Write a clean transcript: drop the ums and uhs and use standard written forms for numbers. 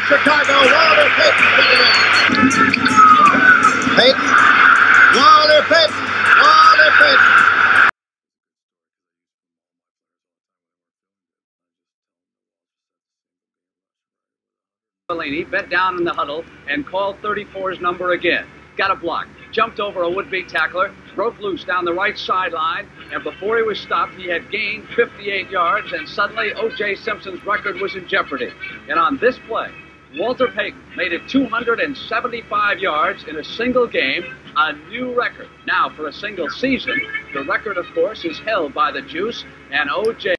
Chicago. Walter Payton getting it. Payton. Walter Payton. Walter Payton. He bent down in the huddle and called 34's number again. Got a block, jumped over a would-be tackler, broke loose down the right sideline, and before he was stopped, he had gained 58 yards, and suddenly O.J. Simpson's record was in jeopardy. And on this play, Walter Payton made it 275 yards in a single game, a new record. Now, for a single season, the record, of course, is held by the Juice, and O.J.